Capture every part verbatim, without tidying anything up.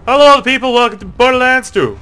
Hello, people. Welcome to Borderlands two.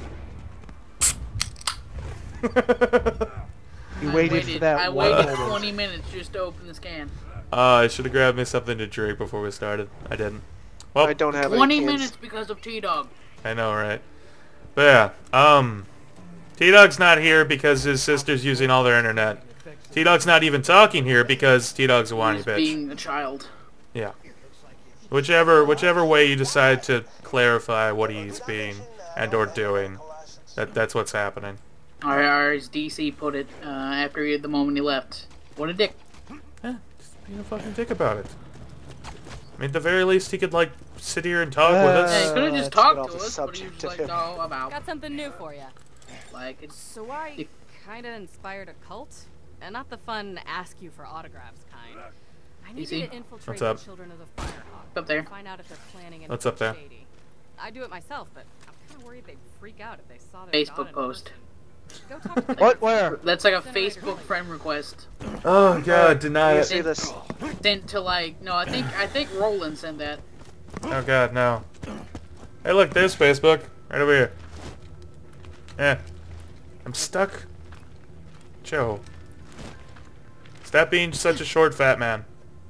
You I waited, waited for that I one waited moment. twenty minutes just to open the scan. Uh, I should have grabbed me something to drink before we started. I didn't. Well, I don't have twenty any cans. minutes because of T-Dog. I know, right? But yeah, um, T-Dog's not here because his sister's using all their internet. T-Dog's not even talking here because T-Dog's a whiny He's bitch. being a child. Yeah. Whichever, whichever way you decide to clarify what he's being and or doing, that that's what's happening. Or, or as D C put it uh, after he, the moment he left. What a dick. Eh, just being a fucking dick about it. I mean, at the very least, he could, like, sit here and talk with Uh, Yeah, he us. could have just let's get talked off to the us, but he was subject like, of no, I'm out. Got something new for you. Like, it's... So I It- kind of inspired a cult, and not the fun ask you for autographs kind. I need You see? you to infiltrate What's the up? Children of the Firehawk. Up there. and Find out if they're planning anything What's up there? shady. I do it myself, but I'm kind of worried they'd freak out if they saw their Facebook god in post. person. Go talk to them. What? Where? That's like a Facebook friend request. Oh god, deny You it. see this? Sent to like, no, I think, I think Roland sent that. Oh god, no. Hey look, there's Facebook. Right over here. Eh. I'm stuck. Joe. Stop being such a short fat man.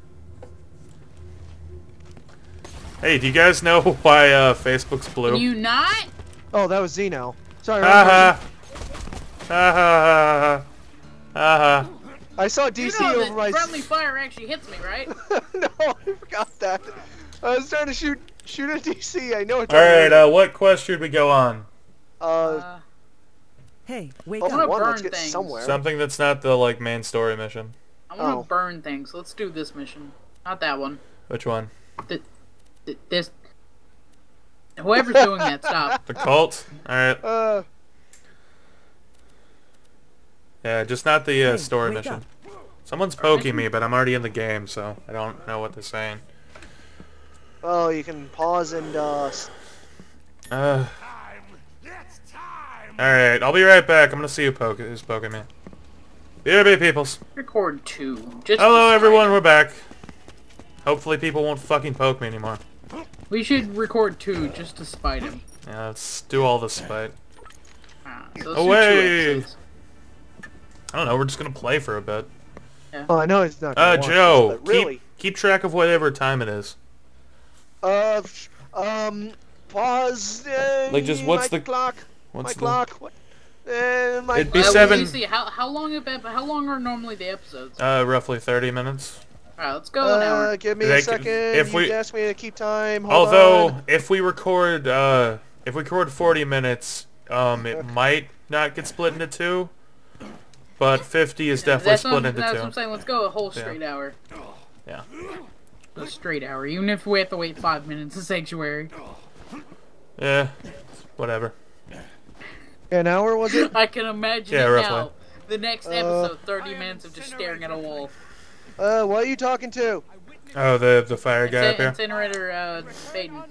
Hey, do you guys know why uh, Facebook's blue? Can you not? Oh, that was Zeno. Sorry. wrong Ha ha. person. Ha ha ha ha ha. I saw D You C know over that my. friendly fire actually hits me, right? No, I forgot that. I was trying to shoot shoot at D C. I know it's. Alright, uh, what quest should we go on? Uh, Uh, Hey, wake oh, I for wanna one, let's burn get things. somewhere. Something that's not the, like, main story mission. I want to Oh. burn things. Let's do this mission. Not that one. Which one? Th- th- this. Whoever's doing that, stop. The cult? Alright. Uh, Yeah, just not the uh, Hey, story wake mission. up. Someone's poking me, but I'm already in the game, so I don't know what they're saying. oh, you can pause and uh. s- Uh. Alright, I'll be right back. I'm gonna see who poke who's poking me. B R B peoples. Record two. Just Hello to everyone, spite we're back. Hopefully people won't fucking poke me anymore. him. We should record two just to spite him. Yeah, let's do all this spite. Ah, so let's do two Away! episodes. I don't know, we're just gonna play for a bit. Oh, I know it's not. Uh, gonna watch Joe, this, but really. keep, keep track of whatever time it is. Uh, um, pause. Uh, Like, just what's my the- clock? What's my the... clock. What? Uh, my. It'd be Uh, seven- Let me see. How how long have ep- how long are normally the episodes? Uh, roughly thirty minutes. All right, let's go an hour. Uh, give me They a c- second. if you we- asked me to keep time. Hold Although, on. if we record, uh, if we record forty minutes, um, it might not get split into two. But fifty is definitely that's split what, into that's two. what I'm saying. Let's go a whole Yeah. straight hour. Yeah. A straight hour, even if we have to wait five minutes. A sanctuary. Yeah. Whatever. An hour was it? I can imagine Yeah, it roughly. now. The next Uh, episode, thirty minutes of just staring at a wall. Uh, what are you talking to? Oh, the the fire guy up Inci- here. Incinerator, uh, Baden.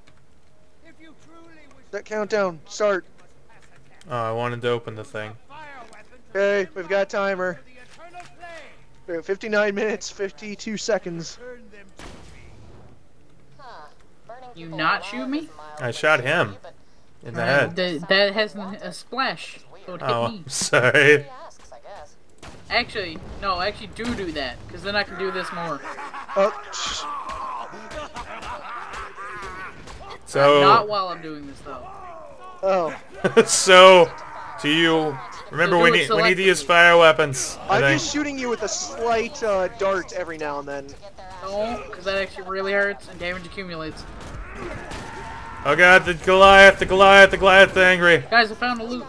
That countdown. Start. Oh, I wanted to open the thing. Okay, we've got a timer. We're at fifty-nine minutes, fifty-two seconds. You not shoot me? I shot him in the Uh, head. th- that has a splash. So it hit Oh, me. I'm sorry. Actually, no, actually do do that, because then I can do this more. Oh, sh- So, Not while I'm doing this, though. oh. so, do you remember So we do it need we need to use selectively. fire weapons? I I'm think. just shooting you with a slight uh, dart every now and then. No, because that actually really hurts and damage accumulates. Oh god, the Goliath, the Goliath, the Goliath's angry. Guys, I found a loot.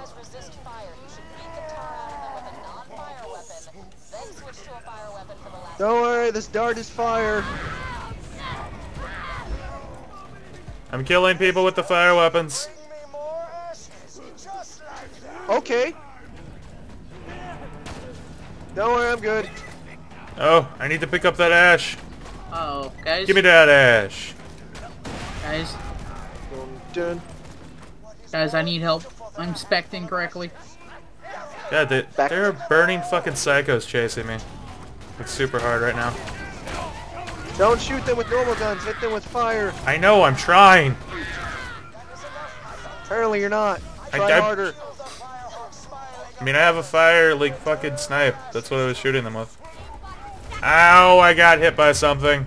Don't worry, this dart is fire. I'm killing people with the fire weapons. Okay. Don't worry, I'm good. Oh, I need to pick up that ash. Uh oh, guys. Give me that ash. Guys, Dun, dun. guys, I need help. I'm specting correctly. God, they, there are burning fucking psychos chasing me. It's super hard right now. Don't shoot them with normal guns, hit them with fire. I know, I'm trying. Apparently you're not. I- Try I- harder. I mean, I have a fire, like, fucking snipe. That's what I was shooting them with. Ow, I got hit by something.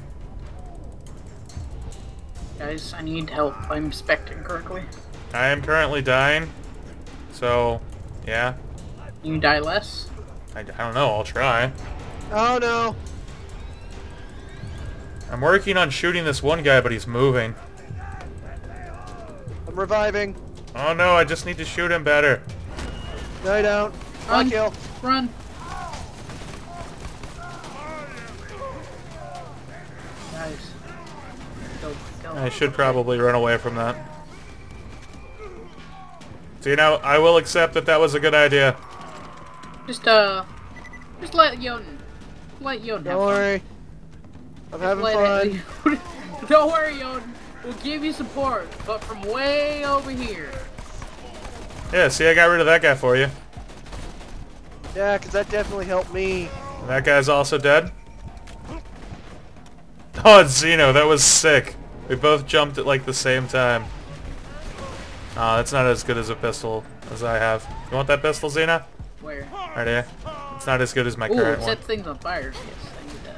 Guys, I need help. I'm inspecting correctly. I am currently dying. So, yeah. You die less? I, I don't know, I'll try. Oh no. I'm working on shooting this one guy, but he's moving. I'm reviving. Oh no, I just need to shoot him better. No, you don't. Run. Not kill. Run. Nice. Go, go. I should probably run away from that. So, you know, I will accept that that was a good idea. Just, uh... Just let Yoden... Let Yoden have Don't fun. worry. I'm having Let fun. it- Don't worry, Yoden. We'll give you support, but from way over here. Yeah, see, I got rid of that guy for you. Yeah, because that definitely helped me. And that guy's also dead. Oh, it's Zeno. That was sick. We both jumped at, like, the same time. Oh, that's not as good as a pistol as I have. You want that pistol, Zeno? Where? Right here. It's not as good as my Ooh, current it one. sets things on fire. Yes, I need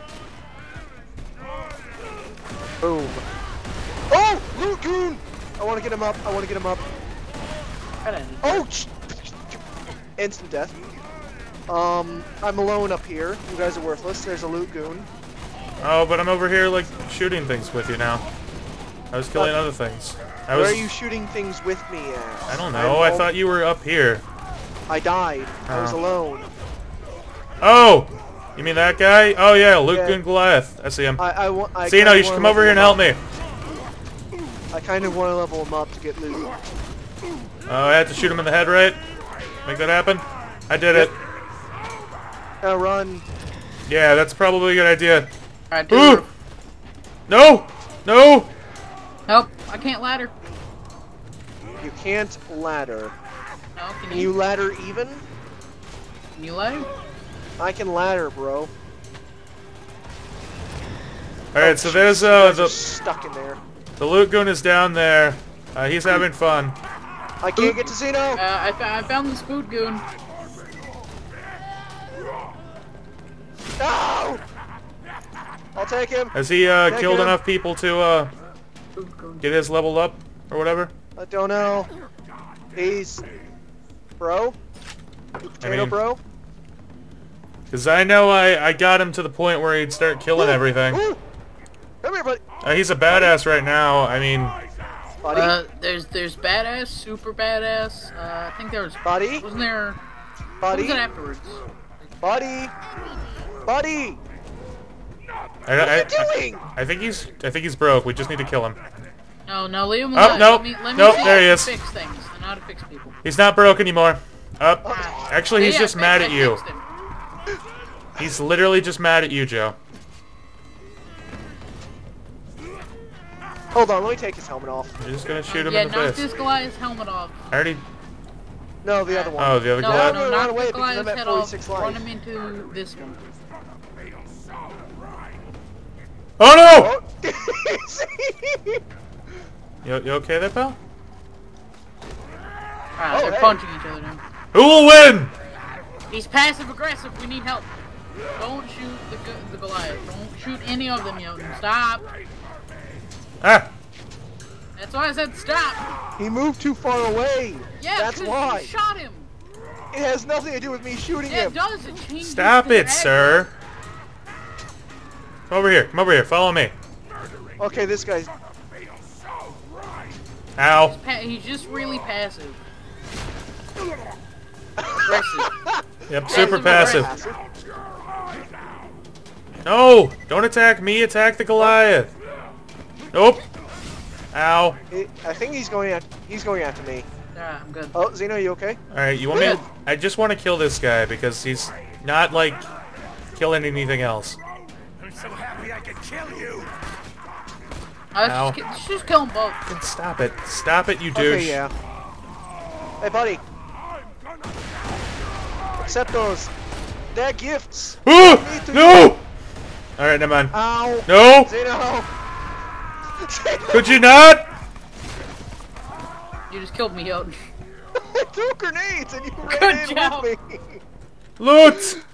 that. Boom. Oh! Loot goon! I want to get him up. I want to get him up. Kinda need Oh! sh- Instant death. Um, I'm alone up here. You guys are worthless. There's a loot goon. Oh, but I'm over here, like, shooting things with you now. I was killing other things. I Where was... are you shooting things with me at? I don't know. I I'm thought you were up here. I died. I was Oh. alone. Oh! You mean that guy? Oh, yeah, Luke Yeah. and Goliath. I see him. I, I, wa- I Zeno, kinda you should wanna come over here and level help him me. up. I kind of want to level him up to get loot. Oh, I had to shoot him in the head, right? Make that happen? I did it. Now run. Yeah, that's probably a good idea. Alright, Ooh! dude. No! No! Help! I can't ladder. You can't ladder. No, can Can you? you ladder even? Can you ladder? I can ladder, bro. Alright, so Oh, there's, you uh, guys are the, stuck in there. the Loot Goon is down there. Uh, he's having fun. I can't get to Zeno. Uh, I, fo- I found the spoot goon. No! I'll take him. Has he, uh, Take killed him. enough people to, uh, Spoot goon. get his leveled up? Or whatever? I don't know. He's... Bro? You potato mean- bro? Because I know I, I got him to the point where he'd start killing Ooh, everything. ooh. Come here, buddy. Uh, he's a badass right now. I mean, Buddy? Uh, there's there's badass, super badass. Uh, I think there was buddy? wasn't there? What Buddy? was it afterwards? Buddy? Buddy? I, What I, are you I, doing? I think he's I think he's broke. We just need to kill him. No, no, leave him Oh, alone. nope. Let me, let me Nope, see there how he to is. Fix things. I know how to fix people. He's not broke anymore. Up. Ah. Actually, Yeah, he's yeah, just I mad fixed- at I you. fixed him. He's literally just mad at you, Joe. Hold on, let me take his helmet off. You're just gonna shoot him yeah, in the knock face. this Goliath's helmet off. I already. No, the other one. Oh, the other No, Goliath. no, Run knock away the because I'm Goliath's at head off. forty-six life. Run him into this one. Oh no! Oh. You, you okay there, pal? Ah, Oh, they're hey. punching each other now. Who will win? He's passive aggressive. We need help. Don't shoot the Go- the Goliath. Don't shoot any of them, Yoden. Stop. Ah! That's why I said stop. He moved too far away. Yeah, That's 'cause why. you shot him. It has nothing to do with me shooting Yeah, him. it does. It changes Stop the it, sir. Come over here. Come over here. Follow me. Okay, this guy's... Ow. Pa- he's just really passive. Aggressive. Yep, super passive. Passive No! Don't attack me. Attack the Goliath. Nope. Ow. He, I think he's going at, he's going after me. Yeah, I'm good. Oh, Zeno, you okay? Alright, you want me to... I just want to kill this guy because he's not, like, killing anything else. I'm so happy I could kill you. Uh, Ow. let's, just, let's just kill them both. Stop it. Stop it, you douche. Okay, yeah. Hey, buddy. Accept those. They're gifts. Ooh! Me too. No! Alright, never mind. Ow. No! Zeno. Could you not? You just killed me, yo. I threw grenades and you ran Good in job. with me. Loot!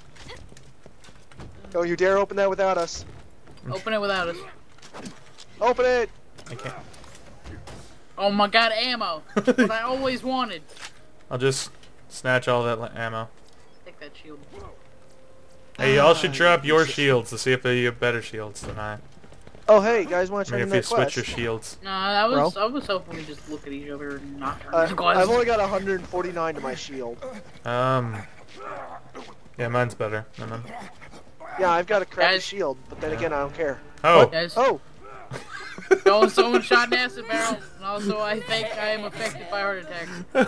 Don't you dare open that without us. Open it without us. Open it. I can't. Oh my god, ammo. What I always wanted. I'll just snatch all that ammo. Take that shield. Hey, y'all should Ah, drop your Jesus. shields to see if they have better shields than I. Oh hey, you guys want to I turn mean, in if that you quest? switch your shields. No, I was Bro? I was hoping we just look at each other and not turn Uh, the glass. I've only got one hundred forty-nine to my shield. Um. Yeah, mine's better. than mine. Yeah, I've got a crappy Guys. shield, but then again, I don't care. Oh. Guys, Oh, no, someone shot an acid barrel, and also I think I am affected by heart attacks.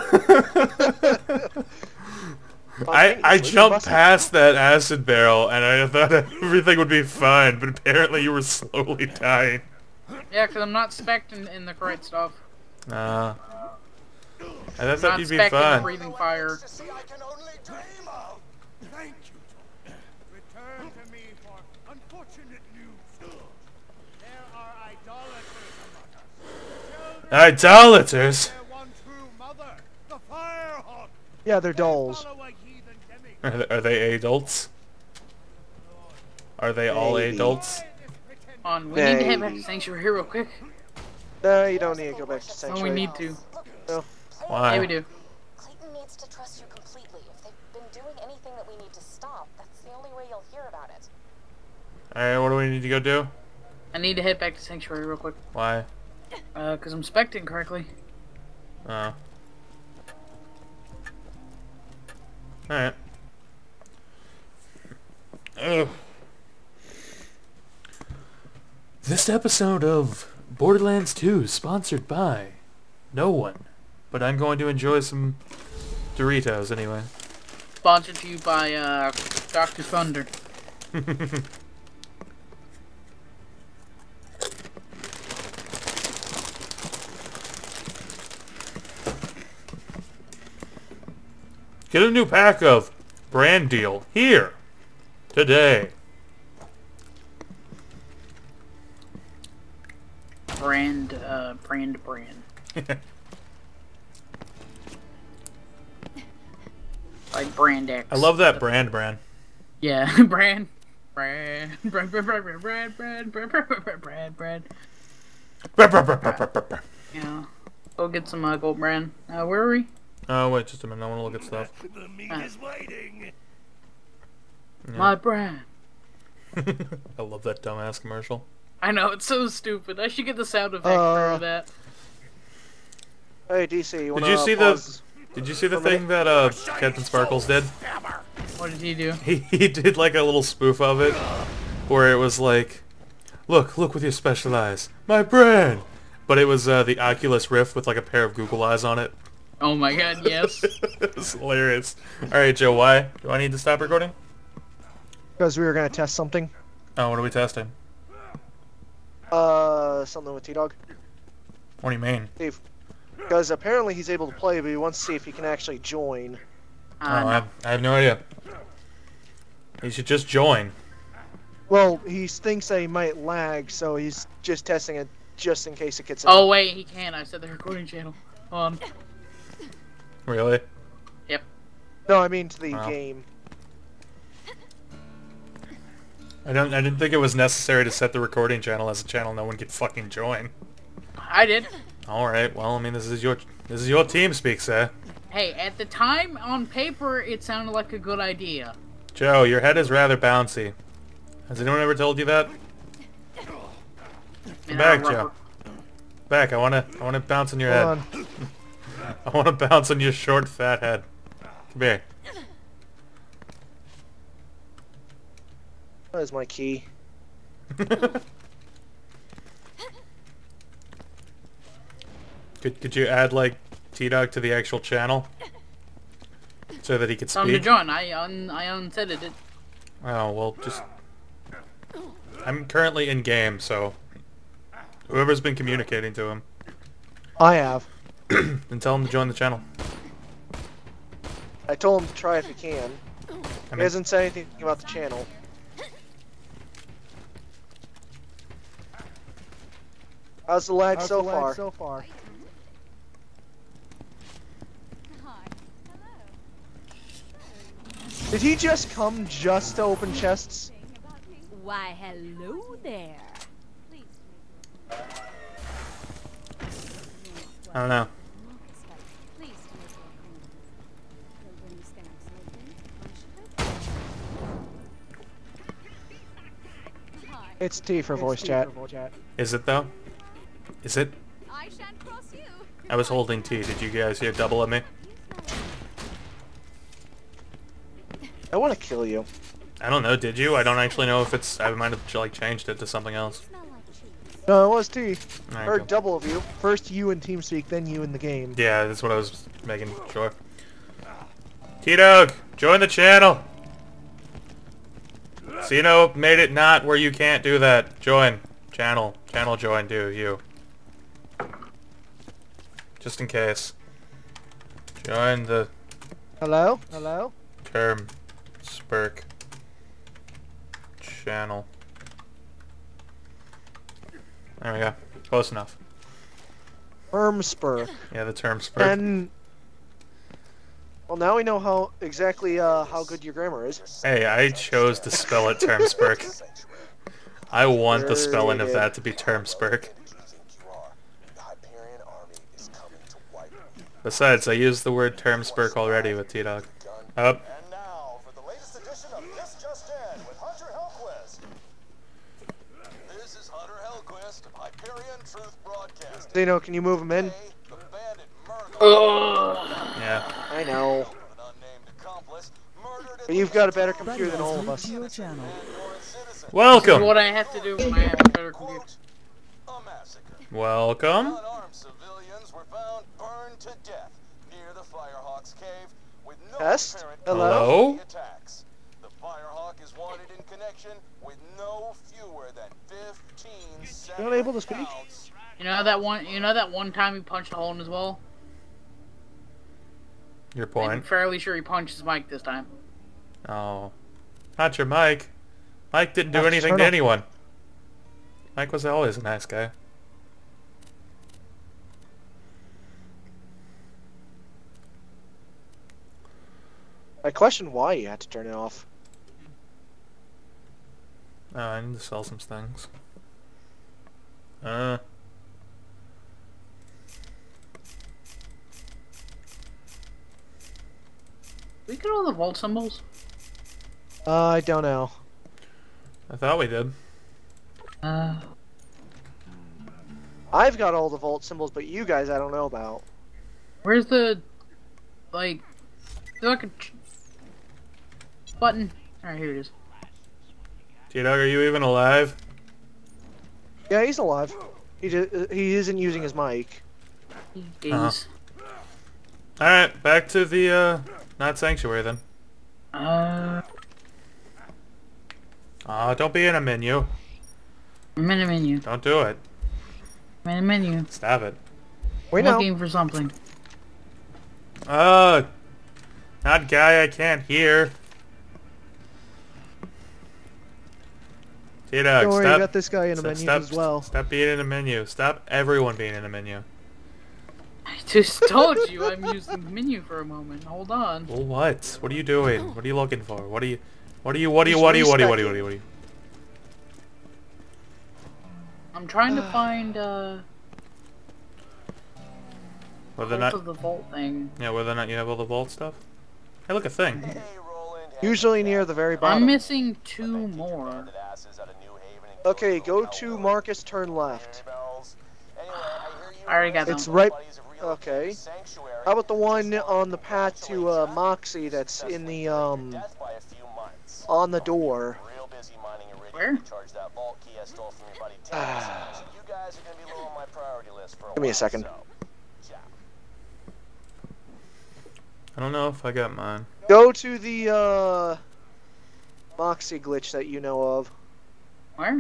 I, I Spontaneously jumped busted. past that acid barrel and I thought everything would be fine, but apparently you were slowly dying. Yeah, because I'm not spec'd in, in the correct stuff. Uh, I thought Not you'd be spec'd in fine. breathing fire. To see I can only dream of. Thank you. Return to me for unfortunate news. There are idolaters among us. Tell them Idolaters? their one true mother, the Firehawk. yeah, they're dolls. Follow a heathen demigod. Are they, are they adults? Are they all Maybe. adults? On, we need to head back to Maybe. Sanctuary here real quick. No, you don't need to go back to Oh, Sanctuary. we need to. No. Why? Yeah, we do. Clayton needs to trust you completely. If they've been doing anything that we need to stop, that's the only way you'll hear about it. Alright, what do we need to go do? I need to head back to Sanctuary real quick. Why? Uh, because I'm spec'd incorrectly. Oh. Alright. Ugh. This episode of Borderlands two is sponsored by no one, but I'm going to enjoy some Doritos anyway. Sponsored to you by, uh, Doctor Thunder. Get a new pack of Brand Deal here today. Brand, uh, brand, brand. Like Brand X. I love that brand brand. Yeah, brand. Brand, brand, brand, brand, brand, brand, brand, brand, brand, brand, brand. Brr, brr, brr, brr, brr, brr, brr. Yeah. Go get some uh, gold brand. Uh, where are we? Oh wait, just a minute. I want to look at stuff. The meat Ah. is waiting. Yeah. My brand. I love that dumbass commercial. I know, it's so stupid. I should get the sound effect Uh, for that. Hey, D C, you Did wanna you see pause? the? Did you see the for a thing that uh Captain Sparkles did? What did he do? He he did like a little spoof of it, where it was like, look, look with your special eyes, my brand. But it was uh, the Oculus Rift with like a pair of Google eyes on it. Oh my god, yes. It was hilarious. All right, Joe, why do I need to stop recording? Because we were gonna test something. Oh, what are we testing? Uh, something with T-Dog. What do you mean? Steve. Because apparently he's able to play, but he wants to see if he can actually join. Uh, oh, I, no. have, I have no idea. You should just join. Well, he thinks that he might lag, so he's just testing it just in case it gets in. Oh wait, he can. I said the recording channel. Hold on. Really? Yep. No, I mean to the Wow. game. I don't. I didn't think it was necessary to set the recording channel as a channel no one could fucking join. I did. All right. Well, I mean, this is your this is your team speak, sir. Hey, at the time, on paper, it sounded like a good idea. Joe, your head is rather bouncy. Has anyone ever told you that? And back, our Joe. rubber- Back. I wanna. I wanna bounce on your Hold head. on. I wanna bounce on your short, fat head. Come here. That is my key. Could could you add like T-Dog to the actual channel so that he could Tell him to speak? join. I un I unsaid it. Oh well, just. I'm currently in game, so whoever's been communicating to him, I have. then tell him to join the channel. I told him to try if he can. I He mean, hasn't said anything about the channel. How's the lag so far? so far? Did he just come just to open chests? Why, hello there. I don't know. It's T for voice chat. Is it though? Is it? I shan't cross you. I was holding T. Did you guys hear double of me? I want to kill you. I don't know. Did you? I don't actually know if it's. I might have like changed it to something else. No, it was T. Alright, Heard cool. double of you. First you in TeamSpeak, then you in the game. Yeah, that's what I was making sure. T-Dog, join the channel. Sino made it not where you can't do that. Join. Channel. Channel join, do you. Just in case. Join the Hello? Hello? term Spurk channel. There we go. Close enough. Ermspur. Yeah, the term Spurk. And well, now we know how exactly uh, how good your grammar is. Hey, I chose to spell it term Spurk. I want the spelling of that to be term Spurk. Besides, I used the word term Spurk already with T-Dog. Up. And now for the latest edition of This Just In with Hunter Hellquist. This is Hunter Hellquist of Hyperion Truth Broadcasting. Zeno, can you move him in? Today, the bandit Murgle, Yeah. I know. an unnamed accomplice, murdered But you've got a better computer than all of us. and citizen. Welcome. What I have to do when I have a better computer. Quote, a massacre. Welcome. Unarmed civilians were found burned to death near the Firehawk's cave with no Test? apparent Hello? Hello? cause of the attacks. The Firehawk is wanted in connection with no fewer than fifteen You're not able to speak? counts. You know that one. You know that one time he punched a hole in his wall. Your I'm point. fairly sure he punched his mic this time. Oh. Not your Mike. Mike didn't do That's anything to turtle. anyone. Mike was always a nice guy. I question why you had to turn it off. Oh, I need to sell some things. Uh. We get all the vault symbols. Uh, I don't know. I thought we did. Uh, I've got all the vault symbols, but you guys I don't know about. where's the like? There's like a ch- button. Alright, here it is. T-Dog, are you even alive? Yeah, he's alive. He just, he isn't using his mic. Days. Uh-huh. Alright, back to the, uh, not sanctuary then. Uh, Aw, don't be in a menu. I'm in a menu. Don't do it. I'm in a menu. Stop it. We I'm know. looking for something. Uh, not guy I can't hear. T-Dog, Don't worry, stop. you got this guy in a stop- menu stop, as well. Stop being in a menu. Stop everyone being in a menu. I just told you I'm using the menu for a moment. Hold on. Well, what? What are you doing? What are you looking for? What are you... What are you... What are you... Just What are you... What are you... What are you... respect What are you... What are you... I'm trying to find uh Whether or both not... of the vault thing. Yeah, whether or not you have all the vault stuff. Hey, look, a thing. Hey, Roland, Usually near the very bottom. I'm missing two more. asses out of New Haven and Okay, go Gilbert, to Alabama. Marcus, turn left. Bells. Anyway, I hear you I already got It's them. right. buddies have relocated Okay. the sanctuary. How about the one on the path to uh, Moxie that's in the um Death by a few months. on the door? Real busy mining iridium Where? to charge that vault key I stole from your buddy Terrence. So you guys are gonna be low on my priority list for a Give me a while, second. so, ciao. I don't know if I got mine. Go to the uh Moxie glitch that you know of. Where?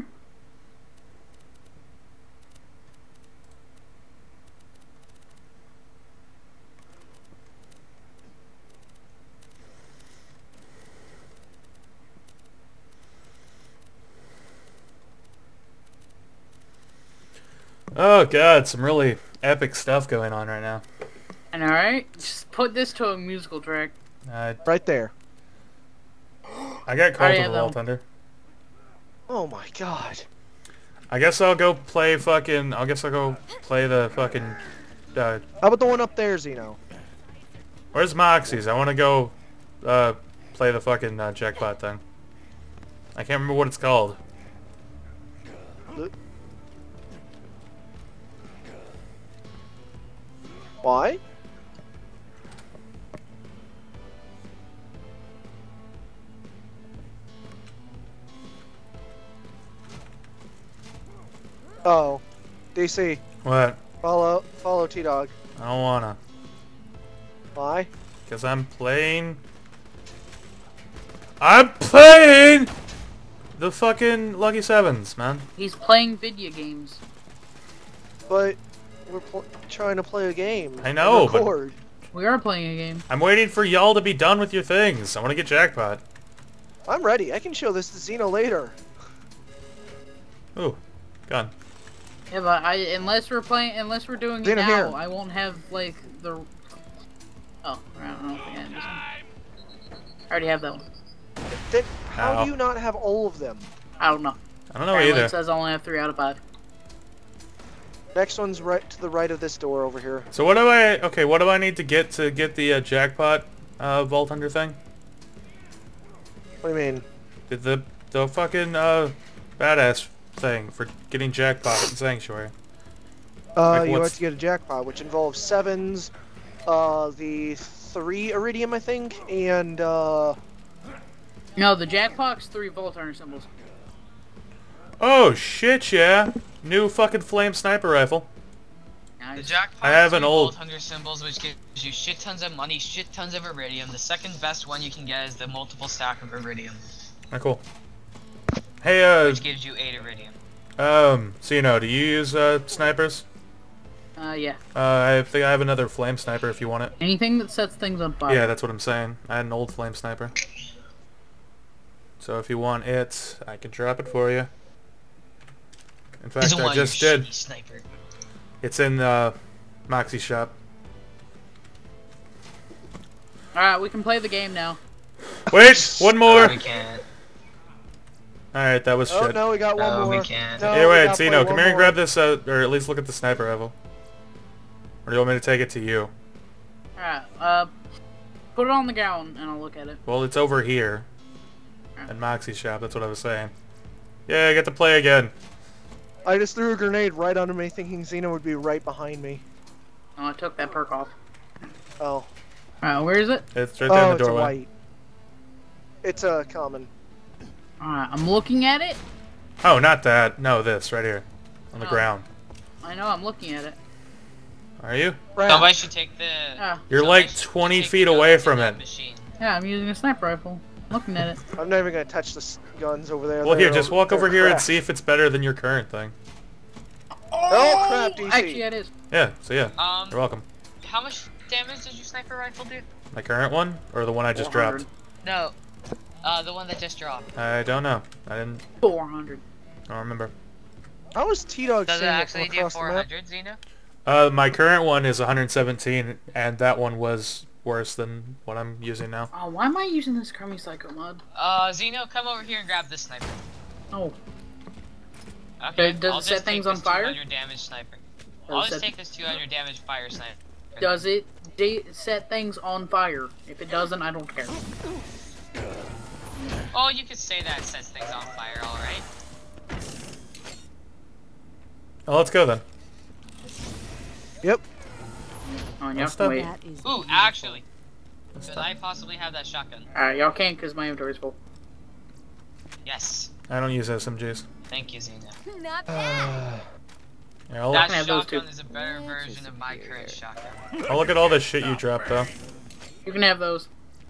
Oh god, some really epic stuff going on right now. And alright, just put this to a musical track. Uh, Right there. I got called Alright, to yeah, the though. Vault Hunter. Oh my god. I guess I'll go play fucking... I guess I'll go play the fucking... Uh, How about the one up there, Zeno? where's Moxie's? I want to go uh, play the fucking uh, jackpot thing. I can't remember what it's called. Why? Oh, D C, What? follow, follow T-Dog. I don't wanna. Why? Because I'm playing... I'm playing the fucking Lucky Sevens, man. He's playing video games. But we're pl trying to play a game. I know, and but- record. We are playing a game. I'm waiting for y'all to be done with your things. I want to get jackpot. I'm ready. I can show this to Zeno later. Ooh, gun. Yeah, but I unless we're playing, unless we're doing it Zeno, now, here. I won't have like the. Oh, I don't know if I can this one. I already have that one. Then how Ow. Oh. do you not have all of them? I don't know. I don't know Apparently either. It says I only have three out of five. Next one's right to the right of this door over here. So what do I... Okay, what do I need to get to get the uh, jackpot uh, Vault Hunter thing? What do you mean? The, the, the fucking uh, badass thing for getting jackpot in Sanctuary. Uh, Like, you have what's- to get a jackpot, which involves sevens, uh, the three iridium, I think, and uh, No, the jackpot's three Vault Hunter symbols. Oh, shit, yeah. New fucking flame sniper rifle. The Nice. jackpot I have is an two old- Vault Hunter symbols, which gives you shit tons of money, shit tons of iridium. The second best one you can get is the multiple stack of iridium, Ah, cool. Hey, uh, which gives you eight iridium. um, so you know, do you use uh, snipers? Uh, yeah. Uh, I think I have another flame sniper if you want it. Anything that sets things on fire. Yeah, that's what I'm saying. I had an old flame sniper. So if you want it, I can drop it for you. In fact, Doesn't I want your just did. shitty sniper. It's in the Moxie shop. Alright, we can play the game now. Wait, one No, more. we can't. All right, that was oh shit. no, we got one No, we more. can't. No, Here, we wait, gotta Zeno, play come one here and more. grab this, uh, or at least look at the sniper rifle. Or do you want me to take it to you? Alright, uh, put it on the ground and I'll look at it. Well, it's over here. In Moxie's shop, that's what I was saying. Yeah, I get to play again. I just threw a grenade right under me, thinking Zeno would be right behind me. Oh, I took that perk off. Oh, Alright, where is it? It's right there oh, in the it's a doorway. white. It's a common. Alright, I'm looking at it. Oh, not that. No, this, right here. On the Oh. ground. I know, I'm looking at it. Are you? Right. Somebody should take the. Yeah, You're somebody like should twenty take feet the away guns in from that it. Machine. yeah, I'm using a sniper rifle. Looking at it. I'm not even gonna touch the s- guns over there. Well, They're here, just over- walk they're over here and crap. see if it's better than your current thing. Oh crap, D C. Actually, it is. Yeah, so yeah. Um, You're welcome. how much damage does your sniper rifle do? My current one? Or the one I just four hundred. dropped? No, uh, the one that just dropped. I don't know. I didn't... four hundred. I don't remember. How is T-Dog Does it seeing it from actually do across the map? four hundred, Xeno? Uh, my current one is one hundred seventeen, and that one was worse than what I'm using now. Oh, why am I using this Crummy Psycho mod? Uh, Xeno, come over here and grab this sniper. Oh, Okay, Does it I'll set just take things on this fire? two hundred damage sniper. Does I'll it just set- take this two hundred damage fire sniper. does it de set things on fire? If it doesn't, I don't care. Oh, you could say that it sets things on fire, alright? Oh, let's go then. Yep. Oh, and y'all Let's can stop. wait. That is Ooh, actually, Let's could stop. I possibly have that shotgun? Alright, y'all can't because my inventory's full. Yes. I don't use S M Gs. Thank you, Xeno. Not bad. Yeah, I'll, That can have those shotgun too. is a better version of my current shotgun. I'll look at all the shit you dropped, though. You can have those.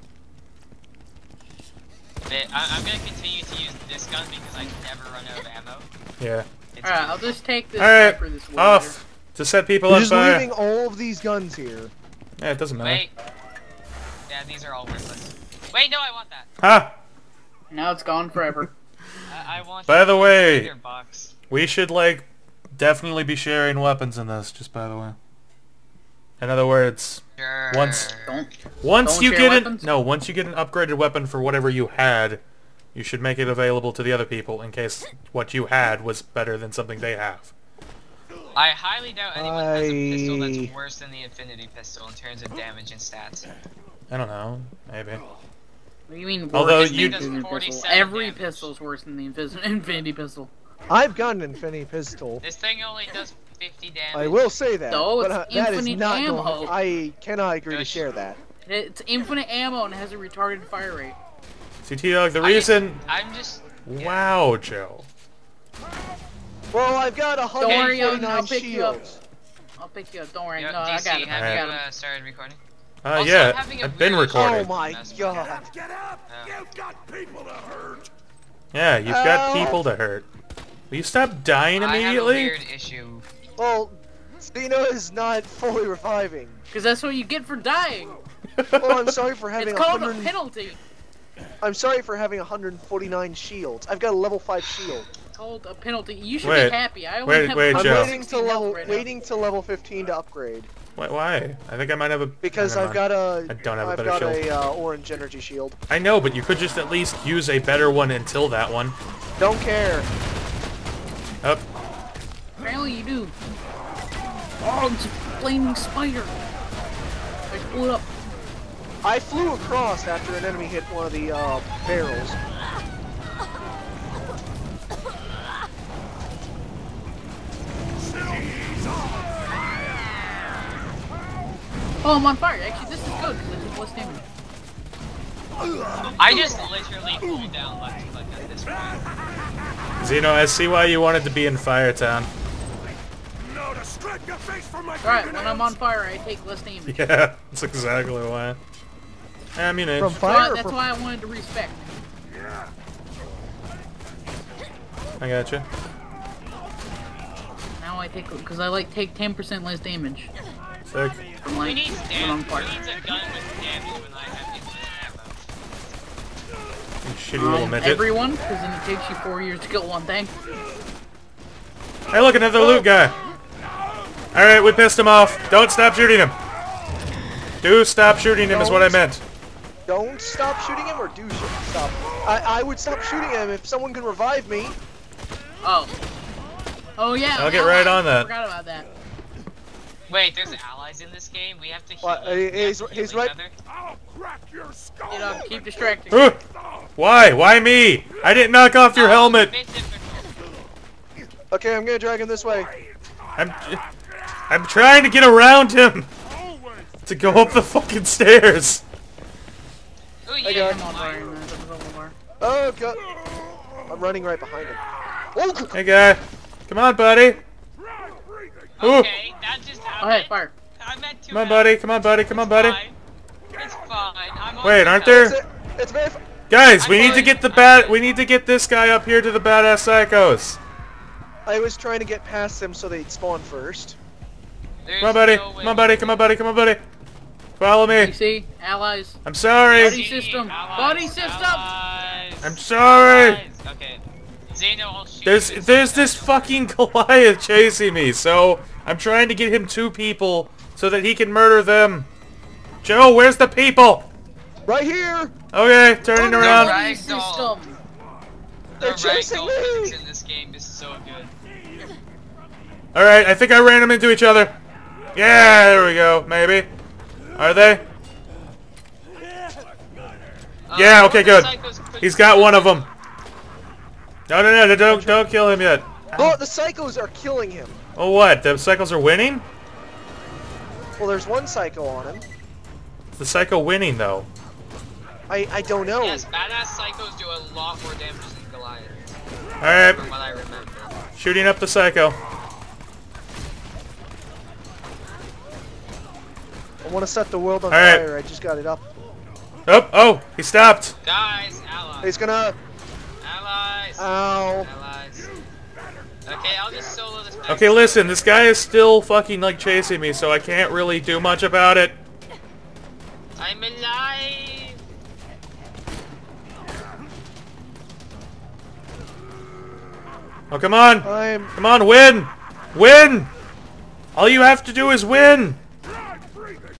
But I I'm gonna continue to use this gun because I never run out of ammo. Yeah. It's Alright, I'll just take this Alright, sniper this way. off! To set people You're on just fire. leaving all of these guns here. Yeah, it doesn't matter. Wait. Yeah, these are all worthless. Wait, no, I want that. Ha! Now it's gone forever. I, I want. By the way- Tiger box. We should, like, definitely be sharing weapons in this, just by the way. In other words, Sure. Once- Don't. once Don't you share get weapons? an no, once you get an upgraded weapon for whatever you had, you should make it available to the other people in case what you had was better than something they have. I highly doubt anyone has a pistol I- that's worse than the Infinity Pistol in terms of damage and stats. I don't know. Maybe. What do you mean? Although worse you- than the Infinity pistol? forty-seven Every damage. pistol's worse than the Invis Infinity pistol. I've got an Infinity Pistol. This thing only does fifty damage. I will say that, No, but it's uh, that is infinite not ammo. going. I cannot agree to Gosh. share that. It's infinite ammo and has a retarded fire rate. See, T-Dog, the I- reason... I'm just. Wow, Joe. Well, I've got Don't worry, I'll, one forty-nine I'll pick you up. shields. I'll pick you up. Don't worry. Yo, No, I D C, got him. have I you got him. uh, started recording? Uh, Also, I'm yeah, having a I've been weird- recording. Oh my Mess with god. Get up! Yeah. You've got people to hurt! Yeah, you've got Ow. people to hurt. Will you stop dying I have a immediately? weird issue. Well, Zeno is not fully reviving. Because that's what you get for dying. Well, I'm sorry for having It's a called a hundred. penalty. I'm sorry for having one hundred forty-nine shields. I've got a level five shield. It's called a penalty. You should Wait. be happy. I only Wait, have wait, I'm Joe. waiting to sixteen health level right now. waiting to level fifteen to upgrade Why? Why? I think I might have a... because never I've mind. got a I don't have a I've better got shield. a uh, orange energy shield. I know, but you could just at least use a better one until that one. Don't care. Up. Apparently you do. Oh, it's a flaming spider. I blew it up. I flew across after an enemy hit one of the uh, barrels. Oh, I'm on fire. Actually, this is good because I took less damage. I just literally hold down left click at this point. Zeno, I see why you wanted to be in Firetown. No, to scrape your face from my Alright, when I'm on fire, I take less damage. Yeah, that's exactly why. Ammunition. From That's fire. why, or that's from- why I wanted to respect. I gotcha. Now I take because I like take ten percent less damage. Sick. From Who like needs when I'm damage? fire. Who needs a gun with damage when I have infinite ammo? You shitty little Um, midget. everyone, because then it takes you four years to kill one thing. Hey, look, another loot guy. Alright, we pissed him off. Don't stop shooting him. Do stop shooting him is what I meant. Don't stop shooting him, or do sh- stop. I I would stop shooting him if someone can revive me. Oh. Oh yeah. I'll get right on I that. forgot about that. Wait, there's allies in this game? We have to heal, What, we have uh, he's- to heal he's each right- other? I'll crack your skull! You know, keep distracting. Ooh. Why? Why me? I didn't knock off your Oh, helmet. bit difficult. Okay, I'm gonna drag him this way. I'm, I'm trying to get around him to go up the fucking stairs. Ooh, I yeah, got I'm on fire. fire. man. That's a little more. Oh god. I'm running right behind him. Oh, Hey guy, come on, buddy. Ooh. Okay, that just Oh happened. hey, fire. I meant to Come on, buddy. Come on, buddy. Come on, buddy. Fine. It's fine. I'm on Wait, the aren't couch. there? it's, it. It's very. F Guys, we I'm need to fine. get the bad. We need to get this guy up here to the badass psychos. I was trying to get past them so they'd spawn first. There's Come on, buddy. no way Come on, buddy. Come on, buddy. Come on, buddy. Follow You me. see, allies. I'm sorry. Buddy system. Allies, Buddy system. allies, I'm sorry. allies. Okay. Zeno, I'll shoot There's you. there's this fucking Goliath chasing me, so I'm trying to get him two people so that he can murder them. Joe, where's the people? Right here. Okay, turning Oh, no. around. Buddy Ragdoll. system. They're The chasing ragdoll me. physics in this game is so good. All right, I think I ran them into each other. Yeah, there we go. Maybe. Are they? Uh, Yeah, okay, the good. psychos could- He's got one of them. No, no, no, don't don't kill him yet. Oh, the psychos are killing him. Oh, what? The cycles are winning? Well, there's one psycho on him. The psycho winning though. I I don't know. Yes, badass psychos do a lot more damage than Goliath, All right, from what I remember. shooting up the psycho. I want to set the world on All right. fire. I just got it up. Oh, oh, he stopped. Guys, allies. He's gonna. Allies. Ow. Allies. Okay, I'll just solo this next Okay, listen, this guy is still fucking like chasing me, so I can't really do much about it. I'm alive. Oh, come on. I'm. Come on, win! Win! All you have to do is win!